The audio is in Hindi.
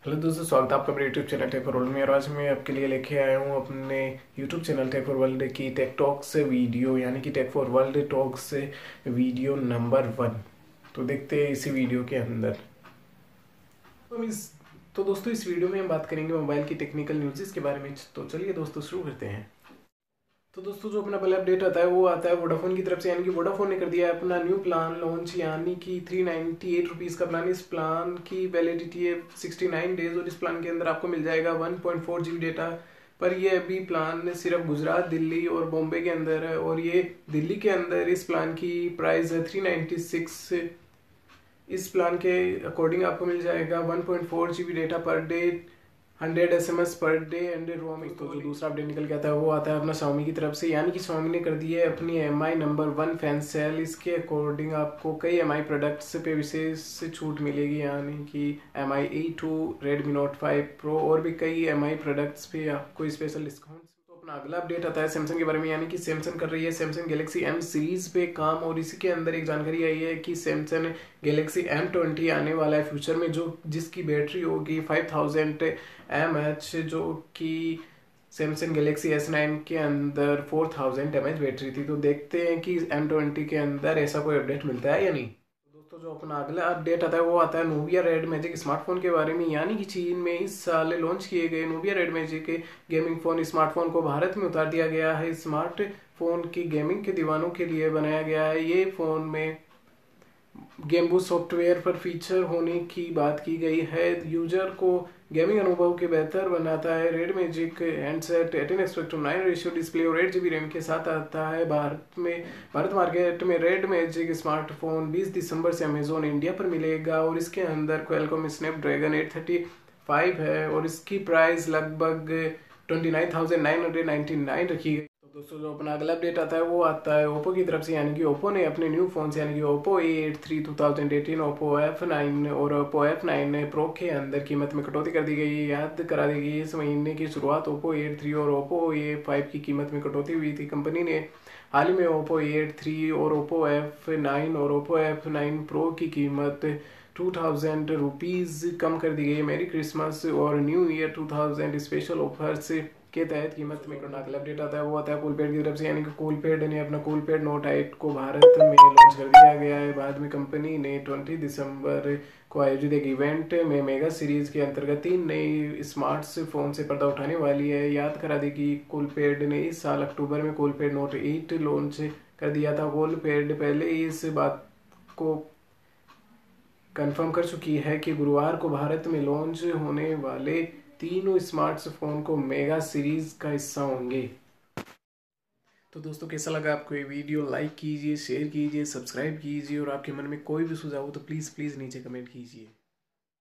हेलो दोस्तों, स्वागत है आपका मेरे YouTube channel Tech for World में। और आज मैं आपके लिए लेके आया हूँ अपने YouTube channel Tech for World की टेक टॉक से वीडियो, यानी कि टेक फॉर वर्ल्ड टॉक से वीडियो नंबर 1। तो देखते हैं इसी वीडियो के अंदर। तो इस तो दोस्तों इस वीडियो में हम बात करेंगे मोबाइल की टेक्निकल न्यूज़ के बारे में। तो चलिए दोस्तों शुरू करते हैं। तो दोस्तों जो अपना पहला अपडेट आता है वो आता है वोडाफोन की तरफ से, यानी कि वोडाफोन ने कर दिया है अपना न्यू प्लान लॉन्च, यानी कि 398 रुपीज़ का प्लान। इस प्लान की वैलिडिटी है 69 डेज और इस प्लान के अंदर आपको मिल जाएगा 1.4 GB डेटा। पर ये अभी प्लान सिर्फ गुजरात, दिल्ली और बॉम्बे के अंदर है, और ये दिल्ली के अंदर इस प्लान की प्राइस है 396। इस प्लान के अकॉर्डिंग आपको मिल जाएगा 1.4 GB data per day, 100 SMS per day, 100 roaming. तो जो दूसरा अपडेट निकल के आता है वो आता है अपना Xiaomi की तरफ से, यानी कि Xiaomi ने कर दी है अपनी MI नंबर 1 फैन सेल। इसके अकॉर्डिंग आपको कई MI प्रोडक्ट्स पे विशेष छूट मिलेगी, यानी कि MI A2, Redmi Note 5 Pro और भी कई MI प्रोडक्ट्स पे आपको स्पेशल डिस्काउंट। तो अपना अगला अपडेट आता है सैमसंग के बारे में, यानी कि सैमसंग कर रही है सैमसंग गैलेक्सी M सीरीज पे काम, और इसी के अंदर एक जानकारी आई है कि सैमसंग गैलेक्सी M20 आने वाला है फ्यूचर में, जो जिसकी बैटरी होगी 5000 mAh, जो कि सैमसंग गैलेक्सी S9 के अंदर 4000 mAh बैटरी थी। तो देखते हैं कि M20 के अंदर ऐसा कोई अपडेट मिलता है या नहीं। दोस्तों जो अपना अगला अपडेट आता है वो आता है नोविया रेड मैजिक स्मार्टफोन के बारे में, यानी कि चीन में इस साल लॉन्च किए गए नोविया रेड मैजिक के गेमिंग फोन स्मार्टफोन को भारत में उतार दिया गया है। स्मार्टफोन की गेमिंग के दीवानों के लिए बनाया गया है। ये फोन में गेम्बू सॉफ्टवेयर पर फीचर होने की बात की गई है, यूजर को गेमिंग अनुभव के बेहतर बनाता है। Red Magic handset 18:9 ratio display और 8 GB रैम के साथ आता है। भारत मार्केट में रेड मैजिक स्मार्टफोन 20 दिसंबर से अमेजोन इंडिया पर मिलेगा, और इसके अंदर क्वालकॉम स्नैपड्रैगन 835 है और इसकी प्राइस लगभग 29,999 रखी गई। तो दोस्तों जो अपना अगला अपडेट आता है वो आता है ओप्पो की तरफ से, यानी कि ओप्पो ने अपने न्यू फोन यानी कि ओप्पो A83 2018, ओप्पो F9 और ओप्पो F9 प्रो के अंदर कीमत में कटौती कर दी गई है। याद करा दी गई इस महीने की शुरुआत ओप्पो A83 और ओप्पो A5 की कीमत में कटौती हुई थी। कंपनी ने हाल ही में ओप्पो A83 और ओप्पो F9 और ओप्पो F9 प्रो की कीमत 2000 रुपीज़ कम कर दी गई है। मेरी क्रिसमस और न्यू ईयर 2000 स्पेशल ऑफर्स के तहत कीमत में अगला अपडेट आता है वो आता है कूलपैड की तरफ से, यानी कि कूलपैड ने अपना कूलपैड नोट 8 को भारत में लॉन्च कर दिया गया है। बाद में कंपनी ने 20 दिसंबर को आयोजित एक इवेंट में मेगा सीरीज के अंतर्गत 3 नई स्मार्टफोन से पर्दा उठाने वाली है। याद करा दी कि कूलपैड ने इस साल अक्टूबर में कूलपैड नोट 8 लॉन्च कर दिया था। कूलपैड पहले ही इस बात को कंफर्म कर चुकी है कि गुरुवार को भारत में लॉन्च होने वाले तीनों स्मार्टफोन को मेगा सीरीज का हिस्सा होंगे। तो दोस्तों कैसा लगा आपको ये वीडियो? लाइक कीजिए, शेयर कीजिए, सब्सक्राइब कीजिए, और आपके मन में कोई भी सुझाव हो तो प्लीज़ नीचे कमेंट कीजिए।